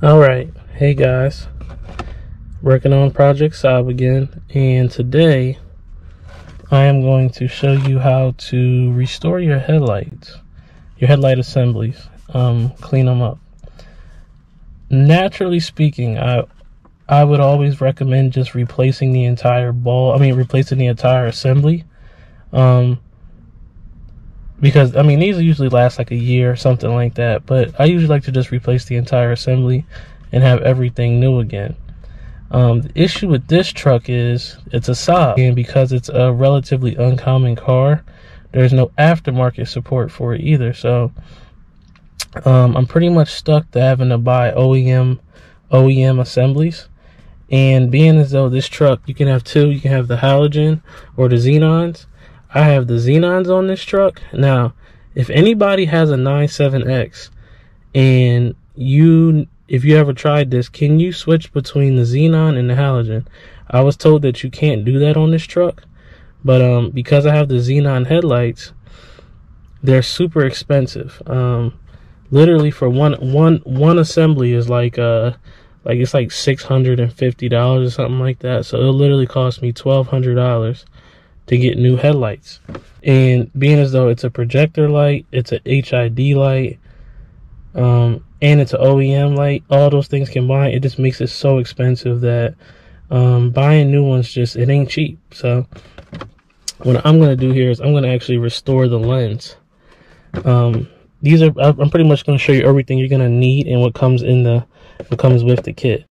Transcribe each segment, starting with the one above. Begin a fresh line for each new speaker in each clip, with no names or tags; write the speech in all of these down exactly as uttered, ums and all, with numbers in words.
Alright, hey guys, working on Project Saab again, and today I am going to show you how to restore your headlights, your headlight assemblies, um, clean them up. Naturally speaking, I I would always recommend just replacing the entire ball, I mean replacing the entire assembly, um, because, I mean, these usually last like a year or something like that, but I usually like to just replace the entire assembly and have everything new again. Um, the issue with this truck is it's a Saab, and because it's a relatively uncommon car, there's no aftermarket support for it either. So um, I'm pretty much stuck to having to buy O E M O E M assemblies. And being as though this truck, you can have two, you can have the halogen or the xenons. I have the xenons on this truck. Now, if anybody has a nine seven X and you, if you ever tried this, can you switch between the xenon and the halogen? I was told that you can't do that on this truck, but um, because I have the xenon headlights, they're super expensive. Um, literally for one one one assembly is like uh like it's like six hundred fifty dollars or something like that. So it'll literally cost me twelve hundred dollars to get new headlights. And being as though it's a projector light, it's a H I D light, um, and it's an O E M light, all those things combined, it just makes it so expensive that um, buying new ones just, it ain't cheap. So what I'm going to do here is I'm going to actually restore the lens. Um, these are, I'm pretty much going to show you everything you're going to need and what comes in the, what comes with the kit.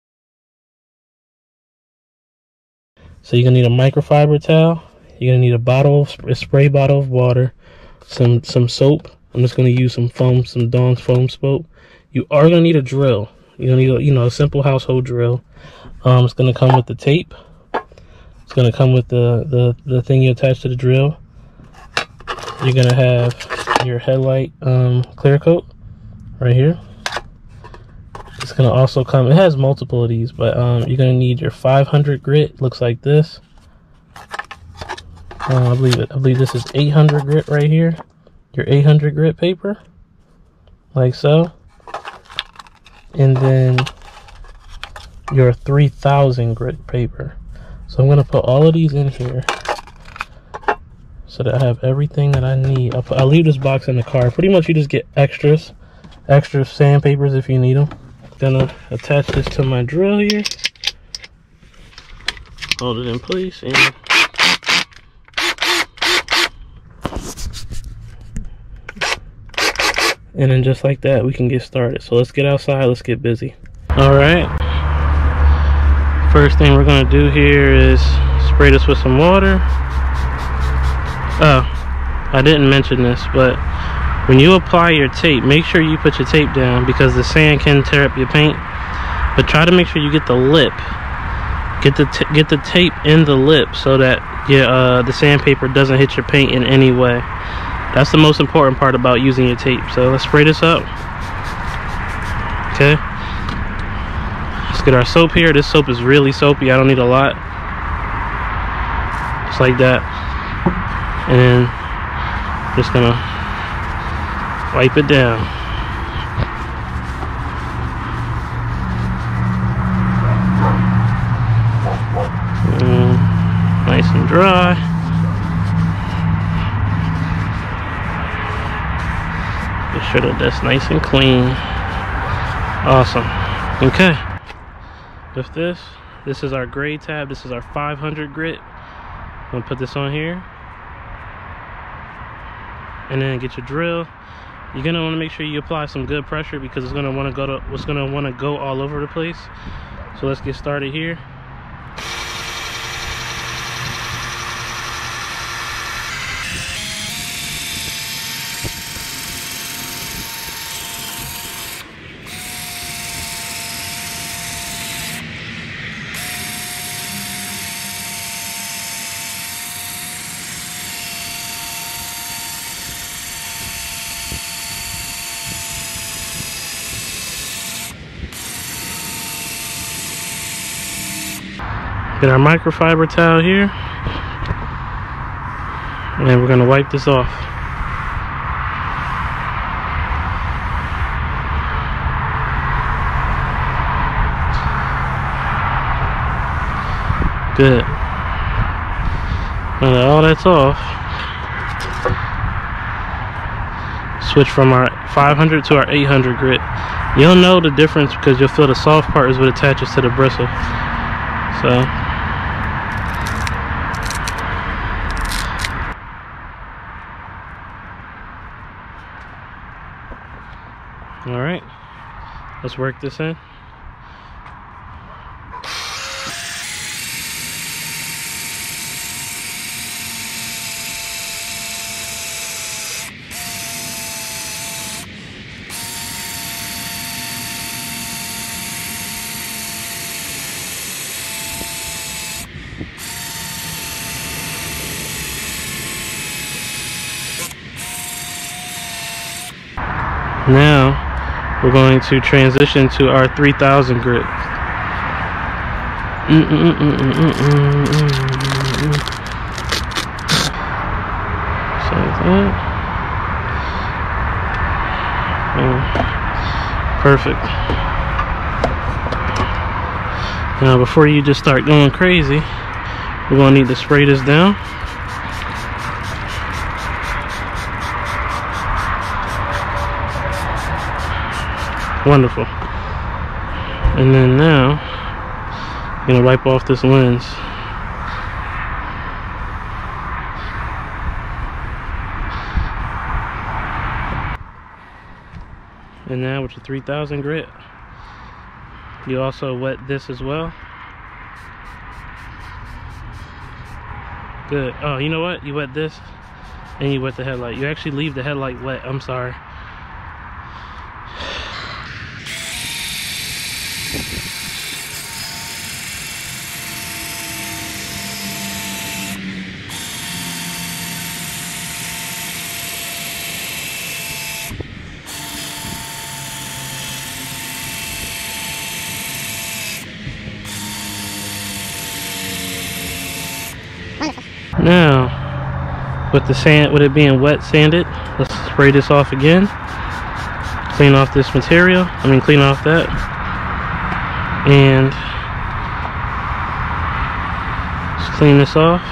So you're gonna need a microfiber towel. You're gonna need a bottle, of, a spray bottle of water, some some soap. I'm just gonna use some foam, some Dawn's foam soap. You are gonna need a drill. You're gonna need a, you know, a simple household drill. Um, it's gonna come with the tape. It's gonna come with the the the thing you attach to the drill. You're gonna have your headlight um, clear coat right here. It's gonna also come, it has multiple of these, but um, you're gonna need your five hundred grit. Looks like this. Uh, I believe it. I believe this is eight hundred grit right here. Your eight hundred grit paper, like so. And then your three thousand grit paper. So I'm gonna put all of these in here so that I have everything that I need. I'll, put, I'll leave this box in the car. Pretty much, you just get extras, extra sandpapers if you need them. Gonna attach this to my drill here, hold it in place, and and then just like that we can get started. So let's get outside, let's get busy. All right, first thing we're gonna do here is spray this with some water. Oh, I didn't mention this, but when you apply your tape, make sure you put your tape down because the sand can tear up your paint. But try to make sure you get the lip, get the t get the tape in the lip so that your uh, the sandpaper doesn't hit your paint in any way. That's the most important part about using your tape. So let's spray this up. Okay. Let's get our soap here. This soap is really soapy. I don't need a lot. Just like that, and just gonna wipe it down. Mm, nice and dry. Make sure that that's nice and clean. Awesome. Okay. With this, this is our gray tab. This is our five hundred grit. I'm gonna put this on here. And then get your drill. You're gonna want to make sure you apply some good pressure because it's gonna want to go to what's gonna want to go all over the place. So let's get started here. Get our microfiber towel here, and we're gonna wipe this off. Good. Now that all that's off, switch from our five hundred to our eight hundred grit. You'll know the difference because you'll feel the soft part is what attaches to the bristle. So all right, let's work this in. Now we're going to transition to our three thousand grit. Mm -mm -mm -mm -mm -mm -mm -mm. So that. Oh, perfect. Now before you just start going crazy, we're going to need to spray this down. Wonderful. And then now I'm gonna wipe off this lens. And now with the three thousand grit, you also wet this as well. Good. Oh, you know what? You wet this and you wet the headlight. You actually leave the headlight wet. I'm sorry. Now, with the sand, with it being wet sanded, let's spray this off again. Clean off this material. I mean, clean off that, and just clean this off.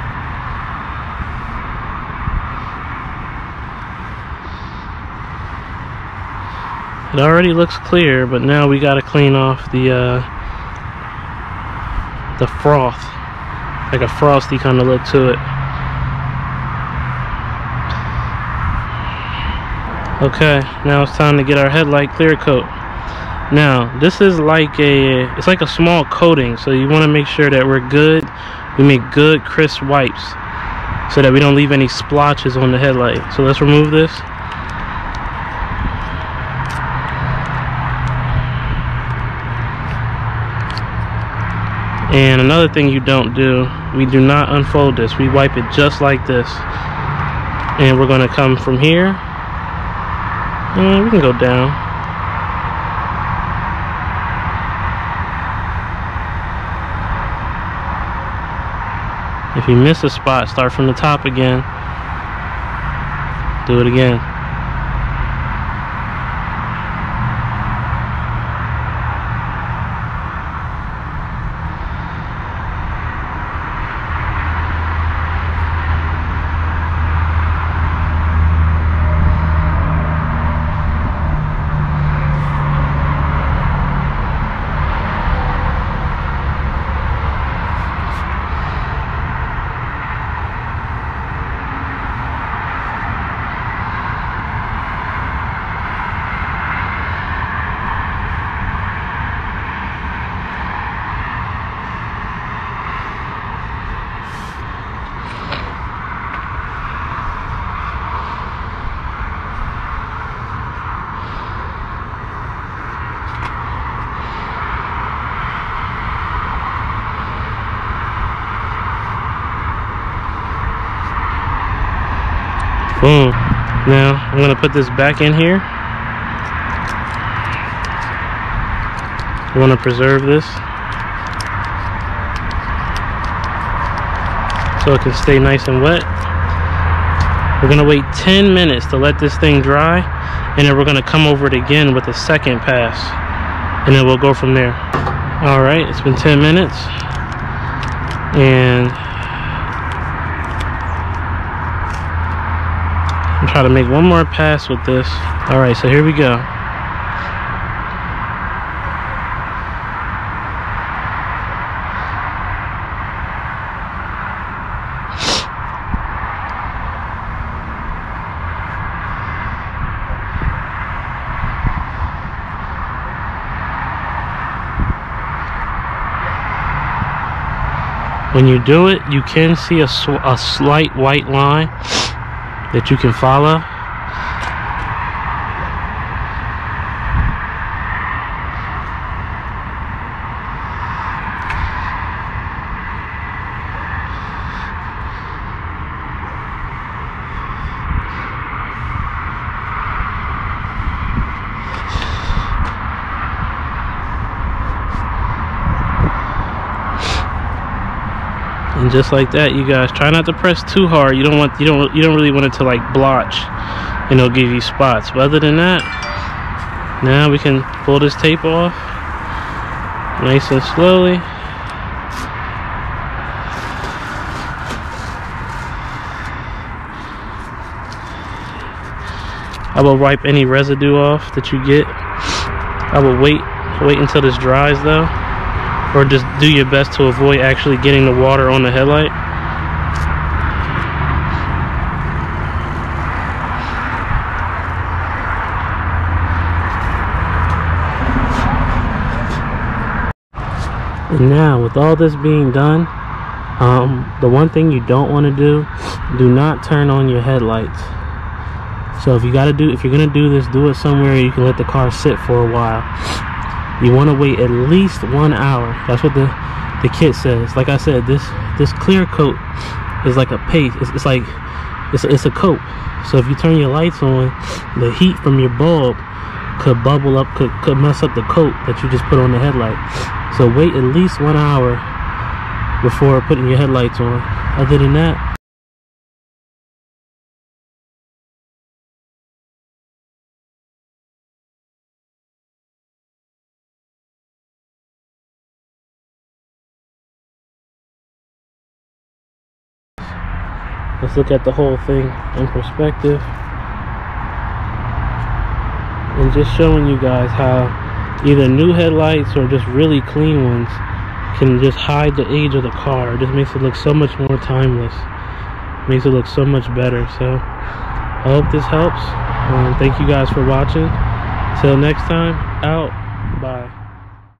It already looks clear, but now we got to clean off the uh, the froth. Like a frosty kind of look to it. Okay, now it's time to get our headlight clear coat. Now, this is like a, it's like a small coating, so you want to make sure that we're good. We make good crisp wipes so that we don't leave any splotches on the headlight. So let's remove this. And another thing you don't do, we do not unfold this. We wipe it just like this. And we're going to come from here. And we can go down. If you miss a spot, start from the top again. Do it again. Boom. Now I'm going to put this back in here. I want to preserve this so it can stay nice and wet. We're going to wait ten minutes to let this thing dry, and then we're going to come over it again with a second pass, and then we'll go from there. Alright, it's been ten minutes. And I'm trying to make one more pass with this. All right, so here we go. When you do it, you can see a, sw a slight white line that you can follow. And just like that, you guys, try not to press too hard. You don't want you don't you don't really want it to like blotch, and it'll give you spots. But other than that, now we can pull this tape off nice and slowly. I will wipe any residue off that you get. I will wait wait until this dries though. Or just do your best to avoid actually getting the water on the headlight. And now, with all this being done, um, the one thing you don't want to do, do not turn on your headlights. So if you got to do, if you're gonna do this, do it somewhere you can let the car sit for a while. You want to wait at least one hour. That's what the the kit says. Like I said, this this clear coat is like a paste. It's, it's like it's it's a coat. So if you turn your lights on, the heat from your bulb could bubble up, could could mess up the coat that you just put on the headlight. So wait at least one hour before putting your headlights on. Other than that, let's look at the whole thing in perspective. And just showing you guys how either new headlights or just really clean ones can just hide the age of the car. It just makes it look so much more timeless. Makes it look so much better. So I hope this helps. Um, thank you guys for watching. Till next time, out. Bye.